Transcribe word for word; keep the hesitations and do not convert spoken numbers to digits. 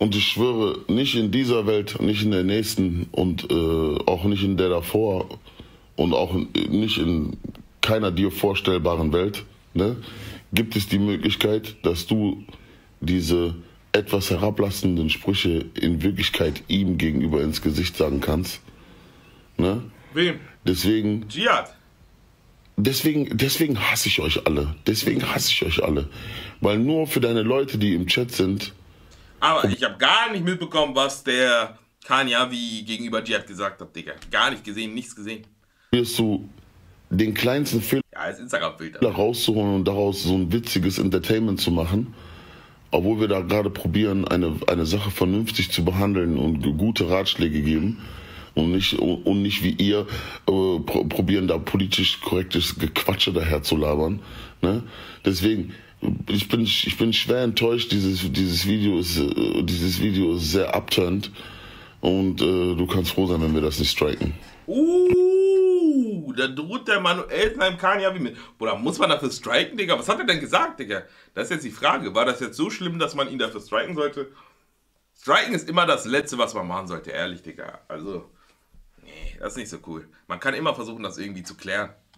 Und ich schwöre, nicht in dieser Welt, nicht in der nächsten und äh, auch nicht in der davor und auch nicht in keiner dir vorstellbaren Welt, ne, gibt es die Möglichkeit, dass du diese etwas herablassenden Sprüche in Wirklichkeit ihm gegenüber ins Gesicht sagen kannst. Ne? Wem? Deswegen, Dschihad. deswegen, deswegen hasse ich euch alle. Deswegen hasse ich euch alle. Weil nur für deine Leute, die im Chat sind. Aber ich habe gar nicht mitbekommen, was der Kanyavi gegenüber Dschihad gesagt hat, Digga. Gar nicht gesehen, nichts gesehen. Wirst du den kleinsten Fehler Ja, als Instagram-Bild. rauszuholen und daraus so ein witziges Entertainment zu machen. Obwohl wir da gerade probieren, eine, eine Sache vernünftig zu behandeln und gute Ratschläge geben. Und nicht, und nicht wie ihr äh, pro, probieren, da politisch korrektes Gequatsche daher zu labern. Ne? Deswegen, ich bin, ich bin schwer enttäuscht. Dieses, dieses, Video ist, äh, dieses Video ist sehr upturned. Und äh, du kannst froh sein, wenn wir das nicht striken. Uh, da droht der Manuel seinem Kanyavi mit. Oder muss man dafür striken, Digga? Was hat er denn gesagt, Digga? Das ist jetzt die Frage. War das jetzt so schlimm, dass man ihn dafür striken sollte? Striken ist immer das Letzte, was man machen sollte, ehrlich, Digga. Also, nee, das ist nicht so cool. Man kann immer versuchen, das irgendwie zu klären.